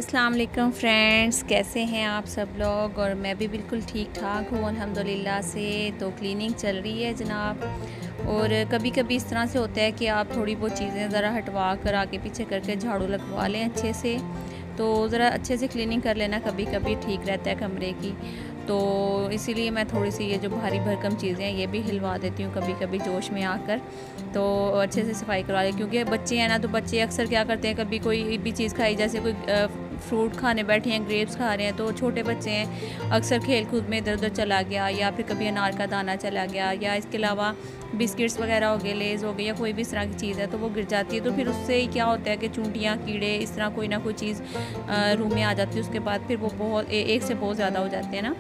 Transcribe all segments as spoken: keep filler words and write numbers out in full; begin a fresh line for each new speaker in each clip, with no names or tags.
अस्सलाम वालेकुम फ्रेंड्स, कैसे हैं आप सब लोग। और मैं भी बिल्कुल ठीक ठाक हूँ अल्हम्दुलिल्लाह से। तो क्लीनिंग चल रही है जनाब। और कभी कभी इस तरह से होता है कि आप थोड़ी बहुत चीज़ें ज़रा हटवा कर आगे पीछे करके झाड़ू लगवा लें अच्छे से, तो ज़रा अच्छे से क्लीनिंग कर लेना कभी कभी ठीक रहता है कमरे की। तो इसीलिए मैं थोड़ी सी ये जो भारी भरकम चीज़ें हैं ये भी हिलवा देती हूँ कभी कभी जोश में आकर, तो अच्छे से सफाई करवा लें। क्योंकि बच्चे हैं ना, तो बच्चे अक्सर क्या करते हैं, कभी कोई भी चीज़ खाई, जैसे कोई फ्रूट खाने बैठे हैं, ग्रेप्स खा रहे हैं, तो छोटे बच्चे हैं, अक्सर खेल कूद में इधर उधर चला गया, या फिर कभी अनार का दाना चला गया, या इसके अलावा बिस्किट्स वगैरह हो गए, लेज़ हो गए, या कोई भी इस तरह की चीज़ है तो वो गिर जाती है। तो फिर उससे ही क्या होता है कि चूंटियाँ, कीड़े, इस तरह कोई ना कोई चीज़ रूम में आ जाती है। उसके बाद फिर वो बहुत एक से बहुत ज़्यादा हो जाते हैं ना,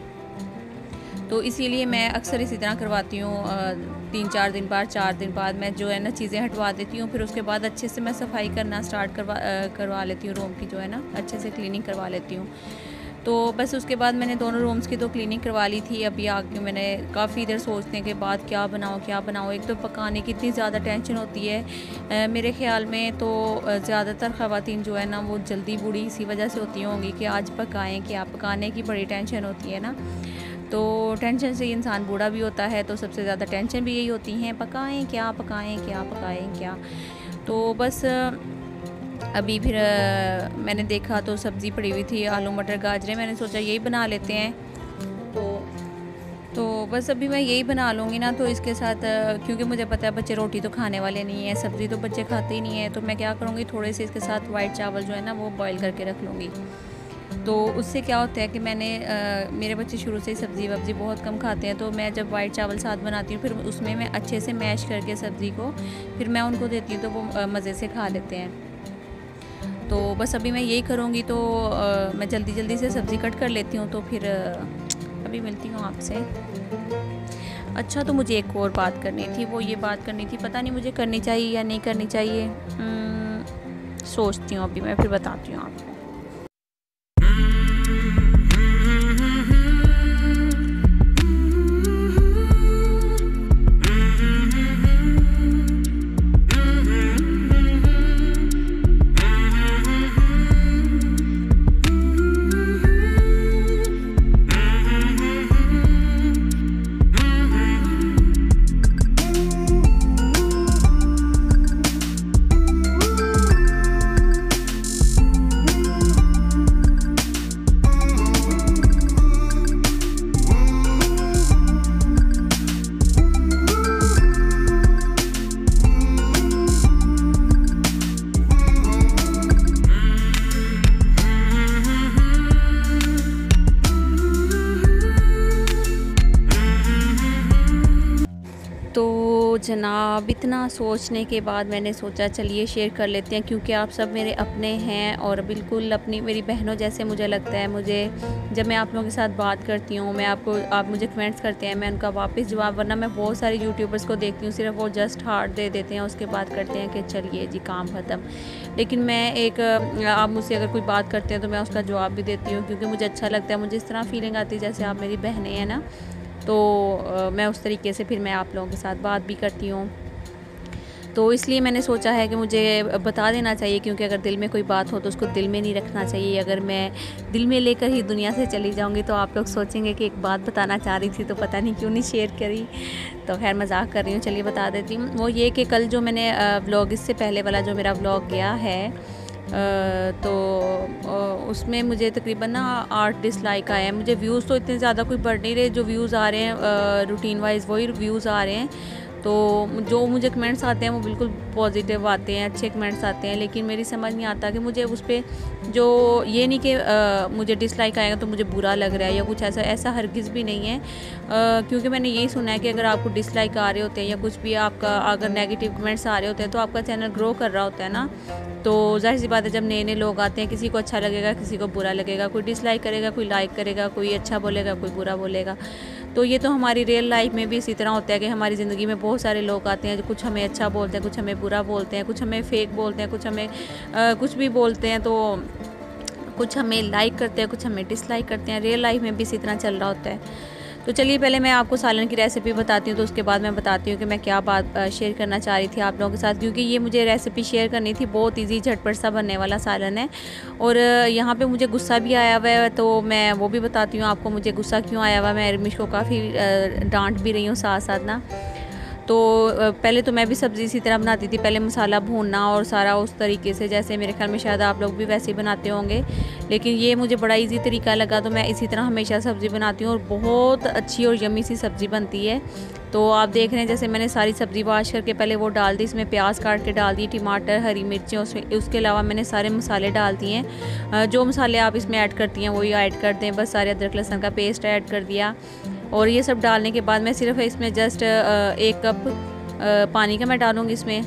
तो इसीलिए मैं अक्सर इसी तरह करवाती हूँ। तीन चार दिन बाद चार दिन बाद मैं जो है ना चीज़ें हटवा देती हूँ। फिर उसके बाद अच्छे से मैं सफाई करना स्टार्ट करवा करवा लेती हूँ रूम की, जो है ना अच्छे से क्लीनिंग करवा लेती हूँ। तो बस उसके बाद मैंने दोनों रूम्स की तो क्लीनिंग करवा ली थी। अभी आके मैंने काफ़ी देर सोचने के बाद क्या बनाओ क्या बनाओ। एक तो पकाने की इतनी ज़्यादा टेंशन होती है आ, मेरे ख़्याल में तो ज़्यादातर ख़वातीन जो है ना वो जल्दी बूढ़ी इसी वजह से होती होंगी कि आज पकाएँ क्या, पकाने की बड़ी टेंशन होती है ना। तो टेंशन से इंसान बूढ़ा भी होता है, तो सबसे ज़्यादा टेंशन भी यही होती हैं, पकाएं क्या पकाएं क्या पकाएं क्या। तो बस अभी फिर मैंने देखा तो सब्ज़ी पड़ी हुई थी, आलू मटर गाजरें, मैंने सोचा यही बना लेते हैं। तो तो बस अभी मैं यही बना लूँगी ना, तो इसके साथ क्योंकि मुझे पता है बच्चे रोटी तो खाने वाले नहीं हैं, सब्ज़ी तो बच्चे खाते ही नहीं हैं, तो मैं क्या करूँगी, थोड़े से इसके साथ वाइट चावल जो है ना वो बॉईल करके रख लूँगी। तो उससे क्या होता है कि मैंने आ, मेरे बच्चे शुरू से ही सब्ज़ी वब्ज़ी बहुत कम खाते हैं, तो मैं जब वाइट चावल साथ बनाती हूँ फिर उसमें मैं अच्छे से मैश करके सब्ज़ी को फिर मैं उनको देती हूँ, तो वो मज़े से खा लेते हैं। तो बस अभी मैं यही करूँगी। तो आ, मैं जल्दी जल्दी से सब्ज़ी कट कर लेती हूँ, तो फिर आ, अभी मिलती हूँ आपसे। अच्छा, तो मुझे एक और बात करनी थी, वो ये बात करनी थी, पता नहीं मुझे करनी चाहिए या नहीं करनी चाहिए, सोचती हूँ अभी मैं, फिर बताती हूँ आपको। तो जनाब, इतना सोचने के बाद मैंने सोचा चलिए शेयर कर लेते हैं, क्योंकि आप सब मेरे अपने हैं और बिल्कुल अपनी मेरी बहनों जैसे मुझे लगता है। मुझे जब मैं आप लोगों के साथ बात करती हूँ, मैं आपको आप मुझे कमेंट्स करते हैं, मैं उनका वापस जवाब, वरना मैं बहुत सारे यूट्यूबर्स को देखती हूँ सिर्फ वो जस्ट हार्ट दे देते हैं, उसके बाद करते हैं कि चलिए जी काम ख़त्म। लेकिन मैं एक आप मुझसे अगर कोई बात करते हैं तो मैं उसका जवाब भी देती हूँ, क्योंकि मुझे अच्छा लगता है, मुझे इस तरह फीलिंग आती है जैसे आप मेरी बहनें हैं ना। तो आ, मैं उस तरीके से फिर मैं आप लोगों के साथ बात भी करती हूँ। तो इसलिए मैंने सोचा है कि मुझे बता देना चाहिए, क्योंकि अगर दिल में कोई बात हो तो उसको दिल में नहीं रखना चाहिए। अगर मैं दिल में लेकर ही दुनिया से चली जाऊँगी तो आप लोग सोचेंगे कि एक बात बताना चाह रही थी तो पता नहीं क्यों नहीं शेयर करी। तो खैर मजाक कर रही हूँ, चलिए बता देती हूँ। वो ये कि कल जो मैंने व्लॉग, इससे पहले वाला जो मेरा व्लॉग गया है, Uh, तो uh, उसमें मुझे तकरीबन ना आठ डिसलाइक आए हैं। मुझे व्यूज़ तो इतने ज़्यादा कोई बढ़ नहीं रहे, जो व्यूज़ आ रहे हैं रूटीन वाइज वही व्यूज़ आ रहे हैं। तो जो मुझे कमेंट्स आते हैं वो बिल्कुल पॉजिटिव आते हैं, अच्छे कमेंट्स आते हैं, लेकिन मेरी समझ नहीं आता कि मुझे उस पर जो ये नहीं कि आ, मुझे डिसलाइक आएगा तो मुझे बुरा लग रहा है या कुछ ऐसा, ऐसा हरगिज़ भी नहीं है। आ, क्योंकि मैंने यही सुना है कि अगर आपको डिसलाइक आ रहे होते हैं या कुछ भी आपका अगर नेगेटिव कमेंट्स आ रहे होते हैं तो आपका चैनल ग्रो कर रहा होता है ना। तो जाहिर सी बात है, जब नए नए लोग आते हैं, किसी को अच्छा लगेगा, किसी को बुरा लगेगा, कोई डिसलाइक करेगा, कोई लाइक करेगा, कोई अच्छा बोलेगा, कोई बुरा बोलेगा। तो ये तो हमारी रियल लाइफ में भी इसी तरह होता है कि हमारी ज़िंदगी में बहुत सारे लोग आते हैं जो कुछ हमें अच्छा बोलते हैं, कुछ हमें बुरा बोलते हैं, कुछ हमें फेक बोलते हैं, कुछ हमें आ, कुछ भी बोलते हैं। तो कुछ हमें लाइक करते हैं, कुछ हमें डिसलाइक करते हैं। रियल लाइफ में भी इसी तरह चल रहा होता है। तो चलिए पहले मैं आपको सालन की रेसिपी बताती हूँ, तो उसके बाद मैं बताती हूँ कि मैं क्या बात शेयर करना चाह रही थी आप लोगों के साथ, क्योंकि ये मुझे रेसिपी शेयर करनी थी। बहुत इजी झटपट सा बनने वाला सालन है। और यहाँ पे मुझे गुस्सा भी आया हुआ है, तो मैं वो भी बताती हूँ आपको मुझे गुस्सा क्यों आया हुआ है। मैं इरमिश को काफ़ी डांट भी रही हूँ साथ साथ ना। तो पहले तो मैं भी सब्ज़ी इसी तरह बनाती थी, पहले मसाला भूनना और सारा उस तरीके से, जैसे मेरे ख्याल में शायद आप लोग भी वैसे ही बनाते होंगे, लेकिन ये मुझे बड़ा इजी तरीका लगा, तो मैं इसी तरह हमेशा सब्ज़ी बनाती हूँ और बहुत अच्छी और यम्मी सी सब्ज़ी बनती है। तो आप देख रहे हैं जैसे मैंने सारी सब्ज़ी वॉश करके पहले वो डाल दी, इसमें प्याज काट के डाल दी, टमाटर, हरी मिर्चें, उसमें उसके अलावा मैंने सारे मसाले डाल दिए हैं। जो मसाले आप इसमें ऐड करती हैं वही ऐड कर दें, बस सारे अदरक लहसुन का पेस्ट ऐड कर दिया। और ये सब डालने के बाद मैं सिर्फ इसमें जस्ट एक कप पानी का मैं डालूँगी, इसमें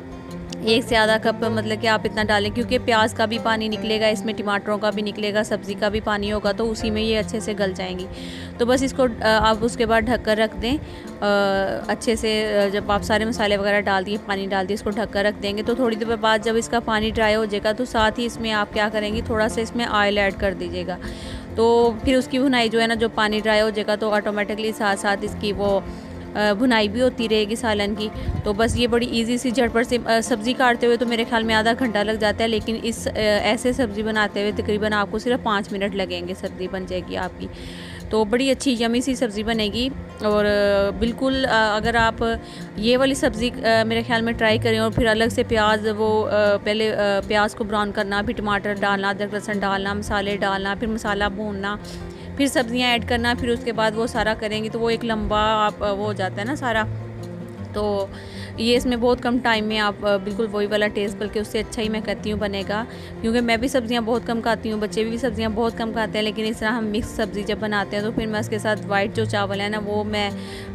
एक से आधा कप, मतलब कि आप इतना डालें क्योंकि प्याज का भी पानी निकलेगा, इसमें टमाटरों का भी निकलेगा, सब्ज़ी का भी पानी होगा, तो उसी में ये अच्छे से गल जाएंगी। तो बस इसको आप उसके बाद ढक कर रख दें अच्छे से। जब आप सारे मसाले वगैरह डाल दिए, पानी डाल दिए, इसको ढक कर रख देंगे। तो थोड़ी देर बाद जब इसका पानी ड्राई हो जाएगा, तो साथ ही इसमें आप क्या करेंगी, थोड़ा सा इसमें ऑयल ऐड कर दीजिएगा। तो फिर उसकी भुनाई जो है ना, जो पानी ड्राई हो जाएगा तो ऑटोमेटिकली साथ साथ इसकी वो भुनाई भी होती रहेगी सालन की। तो बस ये बड़ी इजी सी झटपट से सब्ज़ी काटते हुए तो मेरे ख्याल में आधा घंटा लग जाता है, लेकिन इस ऐसे सब्ज़ी बनाते हुए तकरीबन आपको सिर्फ पाँच मिनट लगेंगे, सब्ज़ी बन जाएगी आपकी। तो बड़ी अच्छी यमी सी सब्ज़ी बनेगी। और बिल्कुल अगर आप ये वाली सब्ज़ी मेरे ख्याल में ट्राई करें, और फिर अलग से प्याज वो पहले प्याज को ब्राउन करना, फिर टमाटर डालना, अदरक लहसुन डालना, मसाले डालना, फिर मसाला भूनना, फिर सब्ज़ियाँ ऐड करना, फिर उसके बाद वो सारा करेंगी तो वो एक लंबा आप वो हो जाता है ना सारा। तो ये इसमें बहुत कम टाइम में आप बिल्कुल वही वाला टेस्ट, बल्कि उससे अच्छा ही मैं कहती हूँ बनेगा, क्योंकि मैं भी सब्ज़ियाँ बहुत कम खाती हूँ, बच्चे भी सब्ज़ियाँ बहुत कम खाते हैं। लेकिन इस तरह हम मिक्स सब्ज़ी जब बनाते हैं तो फिर मैं उसके साथ वाइट जो चावल है ना वो मैं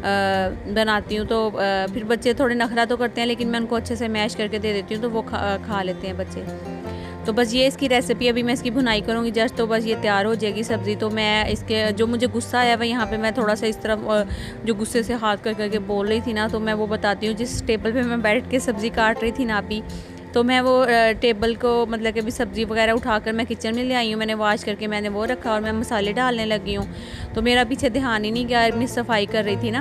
आ, बनाती हूँ। तो आ, फिर बच्चे थोड़े नखरा तो करते हैं, लेकिन मैं उनको अच्छे से मैश करके दे देती हूँ तो वो खा खा लेते हैं बच्चे। तो बस ये इसकी रेसिपी, अभी मैं इसकी भुनाई करूँगी जस्ट, तो बस ये तैयार हो जाएगी सब्ज़ी। तो मैं इसके जो मुझे गुस्सा आया वह यहाँ पे मैं थोड़ा सा इस तरफ जो गुस्से से हाथ कर करके बोल रही थी ना, तो मैं वो बताती हूँ। जिस टेबल पे मैं बैठ के सब्ज़ी काट रही थी ना अभी, तो मैं वो टेबल को मतलब कि अभी सब्ज़ी वगैरह उठाकर मैं किचन में ले आई हूँ, मैंने वॉश करके मैंने वो रखा और मैं मसाले डालने लगी हूँ। तो मेरा पीछे ध्यान ही नहीं गया, इतनी सफाई कर रही थी ना।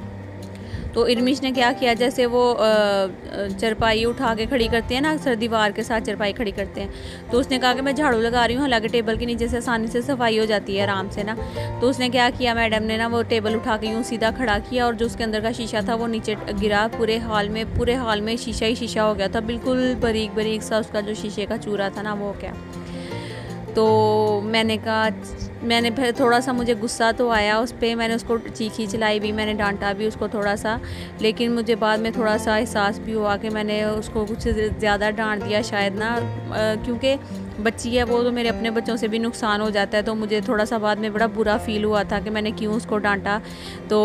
तो इरमिश ने क्या किया, जैसे वो चरपाई उठा के खड़ी करते हैं ना, अक्सर दीवार के साथ चरपाई खड़ी करते हैं, तो उसने कहा कि मैं झाड़ू लगा रही हूँ, हालांकि टेबल के नीचे से आसानी से सफाई हो जाती है आराम से ना। तो उसने क्या किया, मैडम ने ना वो टेबल उठा के यूँ सीधा खड़ा किया और जो उसके अंदर का शीशा था वो नीचे गिरा। पूरे हाल में पूरे हाल में शीशा ही शीशा हो गया था, बिल्कुल बारीक बारीक सा उसका जो शीशे का चूरा था ना वो क्या। तो मैंने कहा, मैंने फिर थोड़ा सा मुझे गुस्सा तो आया उस पर, मैंने उसको चीखी चिल्लाई भी, मैंने डांटा भी उसको थोड़ा सा, लेकिन मुझे बाद में थोड़ा सा एहसास भी हुआ कि मैंने उसको कुछ ज़्यादा डांट दिया शायद ना, क्योंकि बच्ची है वो, तो मेरे अपने बच्चों से भी नुकसान हो जाता है। तो मुझे थोड़ा सा बाद में बड़ा बुरा फील हुआ था कि मैंने क्यों उसको डांटा। तो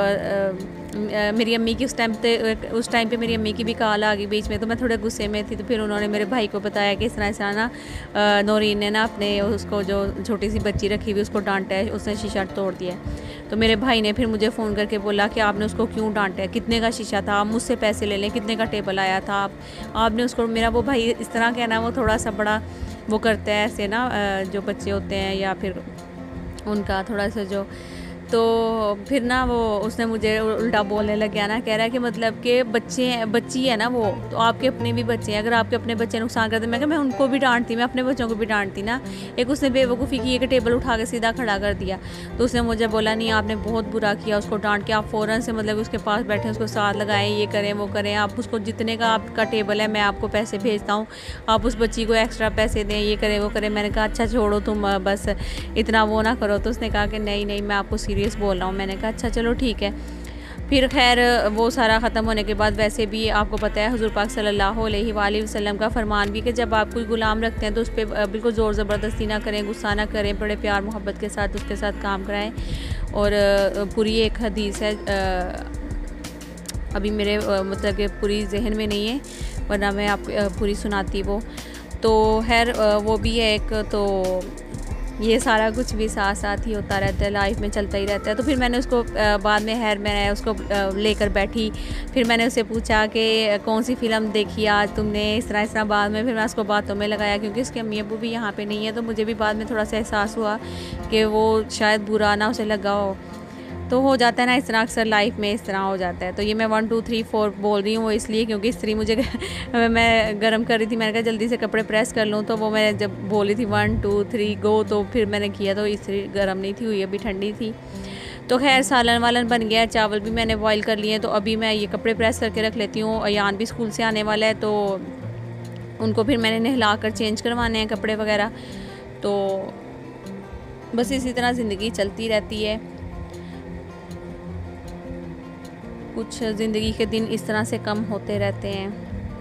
मेरी अम्मी की उस टाइम पे उस टाइम पे मेरी अम्मी की भी कॉल आ गई बीच में, तो मैं थोड़े गुस्से में थी। तो फिर उन्होंने मेरे भाई को बताया कि इस तरह इस तरह ना नौरीन ने ना अपने उसको जो छोटी सी बच्ची रखी हुई उसको डांटा है, उसने शीशा तोड़ दिया है। तो मेरे भाई ने फिर मुझे फ़ोन करके बोला कि आपने उसको क्यों डांटा है, कितने का शीशा था, आप मुझसे पैसे ले लें, कितने का टेबल आया था, आप आपने उसको। मेरा वो भाई इस तरह का ना, वो थोड़ा सा बड़ा वो करता है ऐसे ना, जो बच्चे होते हैं या फिर उनका थोड़ा सा जो, तो फिर ना वो उसने मुझे उल्टा बोलने लग गया ना, कह रहा है कि मतलब कि बच्चे हैं, बच्ची है ना वो, तो आपके अपने भी बच्चे हैं, अगर आपके अपने बच्चे नुकसान करते, मैं क्या मैं उनको भी डांटती, मैं अपने बच्चों को भी डांटती ना। एक उसने बेवकूफ़ी की, एक टेबल उठा के सीधा खड़ा कर दिया। तो उसने मुझे बोला, नहीं आपने बहुत बुरा किया उसको डांट के, आप फ़ौरन से मतलब उसके पास बैठे उसको साथ लगाएं, ये करें वो करें, आप उसको जितने का आपका टेबल है मैं आपको पैसे भेजता हूँ, आप उस बच्ची को एक्स्ट्रा पैसे दें, ये करें वो करें। मैंने कहा अच्छा छोड़ो तुम बस इतना वो ना करो। तो उसने कहा कि नहीं नहीं मैं आपको सीरियस बोल रहा हूँ। मैंने कहा अच्छा चलो ठीक है। फिर खैर वो सारा ख़त्म होने के बाद, वैसे भी आपको पता है हुज़ूर पाक सल्लल्लाहु अलैहि वसल्लम का फरमान भी कि जब आप कोई गुलाम रखते हैं तो उस पर बिल्कुल ज़ोर ज़बरदस्ती ना करें, गुस्सा ना करें, बड़े प्यार मोहब्बत के साथ उसके साथ काम कराएं। और पूरी एक हदीस है, अभी मेरे मतलब कि पूरी जहन में नहीं है, वरना मैं आप पूरी सुनाती वो। तो खैर वो भी है एक, तो ये सारा कुछ भी साथ साथ ही होता रहता है, लाइफ में चलता ही रहता है। तो फिर मैंने उसको बाद में खैर मैंने उसको लेकर बैठी, फिर मैंने उससे पूछा कि कौन सी फ़िल्म देखी आज तुमने, इस तरह इस तरह। बाद में फिर मैं उसको बातों में लगाया, क्योंकि उसके अम्मी अब्बू भी यहाँ पे नहीं है, तो मुझे भी बाद में थोड़ा सा एहसास हुआ कि वो शायद बुरा ना उसे लगा हो। तो हो जाता है ना इस तरह, अक्सर लाइफ में इस तरह हो जाता है। तो ये मैं वन टू थ्री फोर बोल रही हूँ वो इसलिए क्योंकि इस्त्री मुझे मैं गर्म कर रही थी, मैंने कहा जल्दी से कपड़े प्रेस कर लूँ, तो वो मैं जब बोली थी वन टू थ्री गो तो फिर मैंने किया, तो इस्त्री गर्म नहीं थी हुई, अभी ठंडी थी। तो खैर सालन वालन बन गया, चावल भी मैंने बॉईल कर लिए। तो अभी मैं ये कपड़े प्रेस करके रख लेती हूँ। अयान भी स्कूल से आने वाला है तो उनको फिर मैंने नहला कर चेंज करवाने हैं कपड़े वगैरह। तो बस इसी तरह ज़िंदगी चलती रहती है। कुछ ज़िंदगी के दिन इस तरह से कम होते रहते हैं।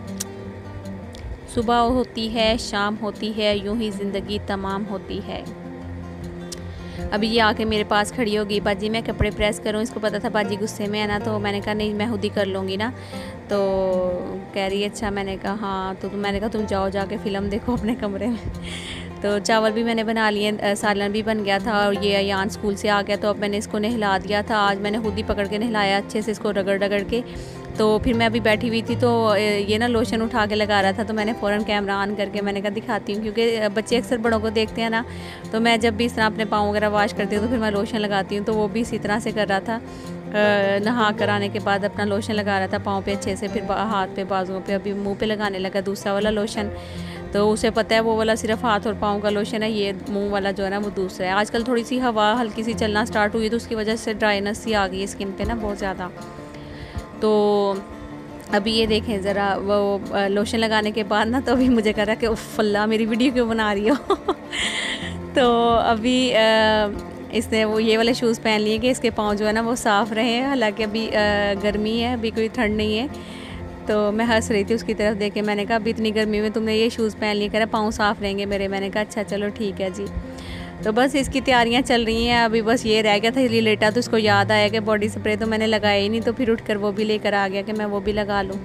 सुबह होती है, शाम होती है, यूं ही ज़िंदगी तमाम होती है। अभी ये आके मेरे पास खड़ी होगी, बाजी मैं कपड़े प्रेस करूँ। इसको पता था बाजी गुस्से में है ना, तो मैंने कहा नहीं मैं खुद ही कर लूँगी ना। तो कह रही है अच्छा। मैंने कहा हाँ। तो मैंने कहा तुम जाओ जाके फ़िल्म देखो अपने कमरे में। तो चावल भी मैंने बना लिए, सालन भी बन गया था और ये अयान स्कूल से आ गया तो अब मैंने इसको नहला दिया था। आज मैंने खुद ही पकड़ के नहलाया अच्छे से इसको रगड़ रगड़ के। तो फिर मैं अभी बैठी हुई थी तो ये ना लोशन उठा के लगा रहा था, तो मैंने फ़ौरन कैमरा ऑन करके मैंने कहा दिखाती हूँ, क्योंकि बच्चे अक्सर बड़ों को देखते हैं ना। तो मैं जब भी इस तरह अपने पाँव वगैरह वॉश करती हूँ तो फिर मैं लोशन लगाती हूँ। तो वो भी इसी तरह से कर रहा था, नहा कर आने के बाद अपना लोशन लगा रहा था पाँव पे अच्छे से, फिर हाथ पे बाजुओं पे, अभी मुंह पे लगाने लगा दूसरा वाला लोशन। तो उसे पता है वो वाला सिर्फ हाथ और पाँव का लोशन है, ये मुंह वाला जो है ना वो दूसरा है। आजकल थोड़ी सी हवा हल्की सी चलना स्टार्ट हुई तो उसकी वजह से ड्राइनेस सी आ गई है स्किन पे ना बहुत ज़्यादा। तो अभी ये देखें ज़रा वो लोशन लगाने के बाद ना, तो अभी मुझे कह रहा है कि उफ़ अल्लाह मेरी वीडियो क्यों बना रही हो। तो अभी इसने वो ये वाले शूज़ पहन लिए कि इसके पाँव जो है ना वो साफ़ रहे। हालांकि अभी गर्मी है, अभी कोई ठंड नहीं है। तो मैं हंस रही थी उसकी तरफ देख के, मैंने कहा अभी इतनी गर्मी में तुमने ये शूज़ पहन लिए, कह रहा पाँव साफ़ रहेंगे मेरे। मैंने कहा अच्छा चलो ठीक है जी। तो बस इसकी तैयारियां चल रही हैं। अभी बस ये रह गया था इसलिए लेटा, तो इसको याद आया कि बॉडी स्प्रे तो मैंने लगाया ही नहीं, तो फिर उठकर वो भी लेकर आ गया कि मैं वो भी लगा लूँ।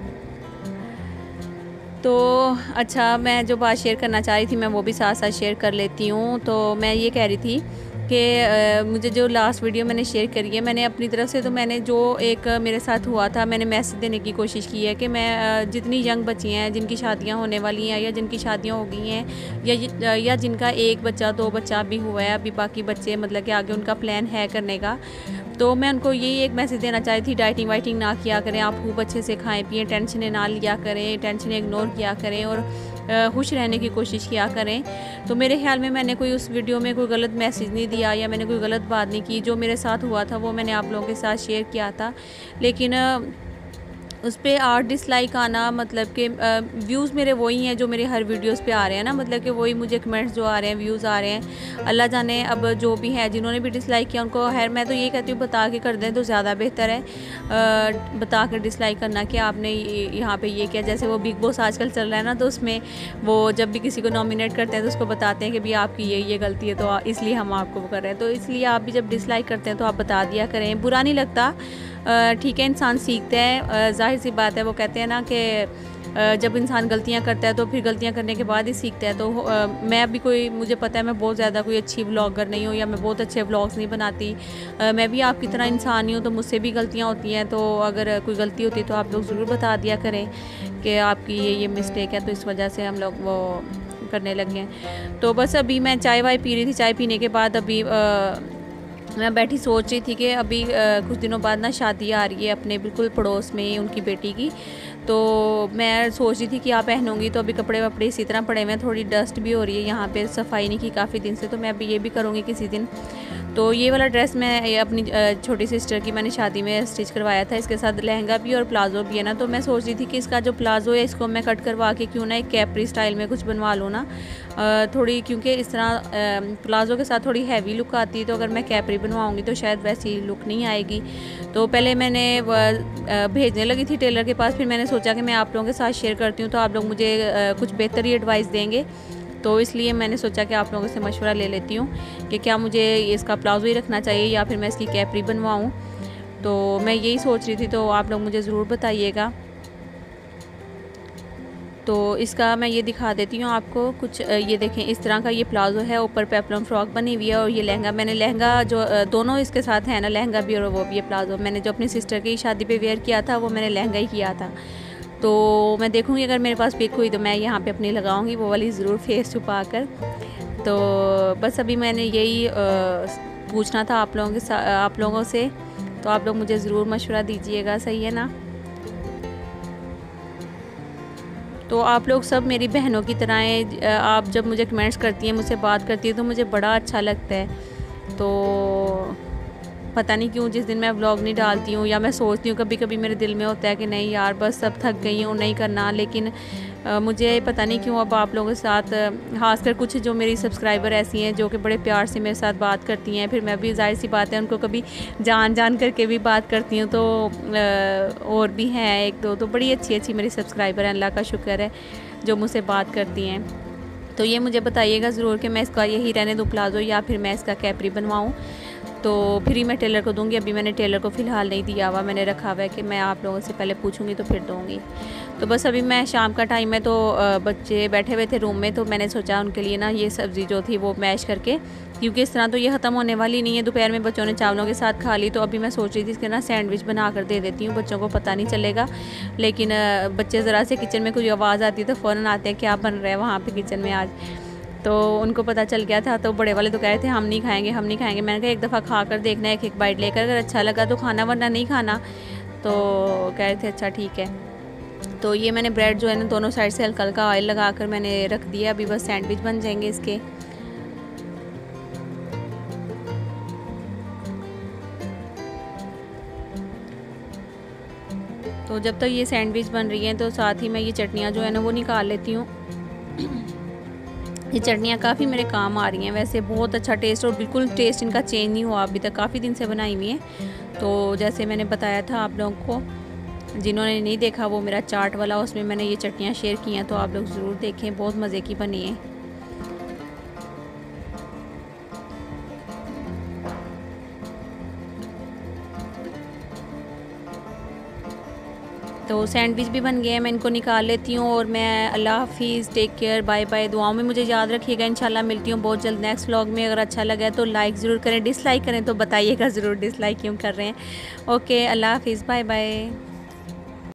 तो अच्छा, मैं जो बात शेयर करना चाह रही थी मैं वो भी साथ साथ शेयर कर लेती हूँ। तो मैं ये कह रही थी कि मुझे जो लास्ट वीडियो मैंने शेयर करी है, मैंने अपनी तरफ से तो मैंने जो एक मेरे साथ हुआ था मैंने मैसेज देने की कोशिश की है कि मैं जितनी यंग बच्ची हैं जिनकी शादियां होने वाली हैं या जिनकी शादियां हो गई हैं या या जिनका एक बच्चा दो बच्चा भी हुआ है, अभी बाकी बच्चे मतलब कि आगे उनका प्लान है करने का, तो मैं उनको यही एक मैसेज देना चाह रही थी, डाइटिंग वाइटिंग ना किया करें, आप खूब अच्छे से खाएं पिएँ, टेंशन ना लिया करें, टेंशन इग्नोर किया करें और खुश रहने की कोशिश किया करें। तो मेरे ख्याल में मैंने कोई उस वीडियो में कोई गलत मैसेज नहीं दिया या मैंने कोई गलत बात नहीं की। जो मेरे साथ हुआ था वो मैंने आप लोगों के साथ शेयर किया था, लेकिन उस पर आर डिसलाइक आना मतलब कि व्यूज़ मेरे वही हैं जो मेरे हर वीडियोस पे आ रहे हैं ना, मतलब कि वही मुझे कमेंट्स जो आ रहे हैं, व्यूज़ आ रहे हैं। अल्लाह जाने अब जो भी है जिन्होंने भी डिसलाइक किया उनको खैर, मैं तो ये कहती हूँ बता के कर दें तो ज़्यादा बेहतर है, आ, बता कर डिसलाइक करना कि आपने यहाँ पे ये किया। जैसे वो बिग बॉस आजकल चल रहा है ना, तो उसमें वो जब भी किसी को नॉमिनेट करते हैं तो उसको बताते हैं कि भी आपकी ये ये गलती है तो इसलिए हम आपको वो कर रहे हैं। तो इसलिए आप भी जब डिसलाइक करते हैं तो आप बता दिया करें, बुरा नहीं लगता, ठीक है, इंसान सीखता है, जाहिर सी बात है। वो कहते हैं ना कि जब इंसान गलतियां करता है तो फिर गलतियां करने के बाद ही सीखता है। तो आ, मैं अभी कोई, मुझे पता है मैं बहुत ज़्यादा कोई अच्छी व्लॉगर नहीं हूँ या मैं बहुत अच्छे व्लॉग्स नहीं बनाती, आ, मैं भी आपकी तरह इंसान ही हूँ, तो मुझसे भी गलतियाँ होती हैं। तो अगर कोई गलती होती है तो आप लोग ज़रूर बता दिया करें कि आपकी ये ये मिस्टेक है, तो इस वजह से हम लोग वो करने लगे हैं। तो बस अभी मैं चाय वाय पी रही थी, चाय पीने के बाद अभी आ, मैं बैठी सोच रही थी कि अभी आ, कुछ दिनों बाद ना शादी आ रही है अपने बिल्कुल पड़ोस में उनकी बेटी की। तो मैं सोच रही थी कि आप पहनूंगी, तो अभी कपड़े वपड़े इसी तरह पड़े हुए हैं, थोड़ी डस्ट भी हो रही है यहाँ पे, सफाई नहीं की काफ़ी दिन से, तो मैं अभी ये भी करूँगी किसी दिन। तो ये वाला ड्रेस मैं ये अपनी छोटी सिस्टर की मैंने शादी में स्टिच करवाया था, इसके साथ लहंगा भी और प्लाज़ो भी है ना। तो मैं सोच रही थी कि इसका जो प्लाज़ो है इसको मैं कट करवा के क्यों ना एक कैपरी स्टाइल में कुछ बनवा लूँ ना थोड़ी, क्योंकि इस तरह प्लाज़ो के साथ थोड़ी हैवी लुक आती है, तो अगर मैं कैपरी बनवाऊँगी तो शायद वैसी लुक नहीं आएगी। तो पहले मैंने भेजने लगी थी टेलर के पास, फिर मैंने सोचा कि मैं आप लोगों के साथ शेयर करती हूँ तो आप लोग मुझे कुछ बेहतर ही एडवाइस देंगे, तो इसलिए मैंने सोचा कि आप लोगों से मशवरा ले लेती हूँ कि क्या मुझे इसका प्लाज़ो ही रखना चाहिए या फिर मैं इसकी कैपरी बनवाऊँ। तो मैं यही सोच रही थी, तो आप लोग मुझे ज़रूर बताइएगा। तो इसका मैं ये दिखा देती हूँ आपको कुछ, ये देखें इस तरह का ये प्लाज़ो है, ऊपर पेप्लम फ्रॉक बनी हुई है और ये लहंगा, मैंने लहंगा जो दोनों इसके साथ है ना, लहंगा भी और वो भी है प्लाज़ो, मैंने जो अपनी सिस्टर की शादी पे वेयर किया था वो मैंने लहंगा ही किया था। तो मैं देखूँगी अगर मेरे पास पिक हुई तो मैं यहाँ पे अपनी लगाऊँगी वो वाली ज़रूर फेस छुपा कर। तो बस अभी मैंने यही पूछना था आप लोगों के आप लोगों से तो आप लोग मुझे ज़रूर मशवरा दीजिएगा, सही है ना। तो आप लोग सब मेरी बहनों की तरह हैं, आप जब मुझे कमेंट्स करती हैं, मुझसे बात करती हैं तो मुझे बड़ा अच्छा लगता है। तो पता नहीं क्यों जिस दिन मैं व्लॉग नहीं डालती हूँ या मैं सोचती हूँ, कभी कभी मेरे दिल में होता है कि नहीं यार बस सब थक गई हूँ, नहीं करना, लेकिन आ, मुझे पता नहीं क्यों अब आप लोगों के साथ, खासकर कुछ जो मेरी सब्सक्राइबर ऐसी हैं जो कि बड़े प्यार से मेरे साथ बात करती हैं, फिर मैं भी जाहिर सी बात है उनको कभी जान जान करके भी बात करती हूँ। तो आ, और भी हैं एक दो, तो बड़ी अच्छी अच्छी मेरी सब्सक्राइबर हैं, अल्लाह का शुक्र है जो मुझसे बात करती हैं। तो ये मुझे बताइएगा ज़रूर कि मैं इसका यही रहने दूँ प्लाज़ो या फिर मैं इसका कैपरी बनवाऊँ। तो फिर ही मैं टेलर को दूंगी, अभी मैंने टेलर को फ़िलहाल नहीं दिया हुआ, मैंने रखा हुआ है कि मैं आप लोगों से पहले पूछूंगी तो फिर दूंगी। तो बस अभी मैं शाम का टाइम है, तो बच्चे बैठे हुए थे रूम में, तो मैंने सोचा उनके लिए ना ये सब्ज़ी जो थी वो मैश करके, क्योंकि इस तरह तो ये ख़त्म होने वाली नहीं है। दोपहर में बच्चों ने चावलों के साथ खा ली, तो अभी मैं सोच रही थी इसके ना सैंडविच बना कर दे देती हूँ, बच्चों को पता नहीं चलेगा। लेकिन बच्चे ज़रा से किचन में कोई आवाज़ आती है तो फ़ौरन आते हैं क्या बन रहा है वहाँ पर किचन में आज, तो उनको पता चल गया था। तो बड़े वाले तो कह रहे थे हम नहीं खाएंगे हम नहीं खाएंगे, मैंने कहा एक दफ़ा खा कर देखना, एक एक बाइट लेकर, अगर अच्छा लगा तो खाना वरना नहीं खाना। तो कह रहे थे अच्छा ठीक है। तो ये मैंने ब्रेड जो है ना दोनों साइड से हल्का हल्का ऑयल लगा कर मैंने रख दिया, अभी बस सैंडविच बन जाएंगे इसके। तो जब तक ये सैंडविच बन रही हैं तो साथ ही मैं ये चटनियाँ जो है ना वो निकाल लेती हूँ। ये चटनियाँ काफ़ी मेरे काम आ रही हैं, वैसे बहुत अच्छा टेस्ट, और बिल्कुल टेस्ट इनका चेंज नहीं हुआ अभी तक, काफ़ी दिन से बनाई हुई है। तो जैसे मैंने बताया था आप लोगों को, जिन्होंने नहीं देखा वो मेरा चाट वाला, उसमें मैंने ये चटनियाँ शेयर की हैं, तो आप लोग ज़रूर देखें, बहुत मज़े की बनी है। तो सैंडविच भी बन गए हैं, मैं इनको निकाल लेती हूँ और मैं अल्लाह हाफिज़, टेक केयर, बाय बाय। दुआओं में मुझे याद रखिएगा, इंशाल्लाह मिलती हूँ बहुत जल्द नेक्स्ट व्लॉग में। अगर अच्छा लगा है तो लाइक ज़रूर करें, डिसलाइक करें तो बताइएगा ज़रूर डिसलाइक क्यों कर रहे हैं। ओके, अल्लाह हाफिज़, बाय बाय।